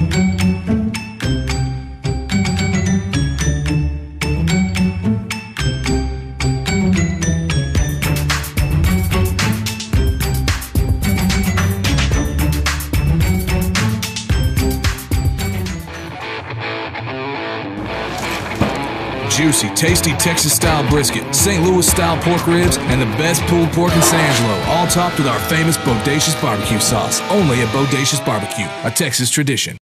Juicy, tasty Texas-style brisket, St. Louis-style pork ribs, and the best pulled pork in San Angelo, all topped with our famous Bodacious barbecue sauce, only at Bodacious Barbecue, a Texas tradition.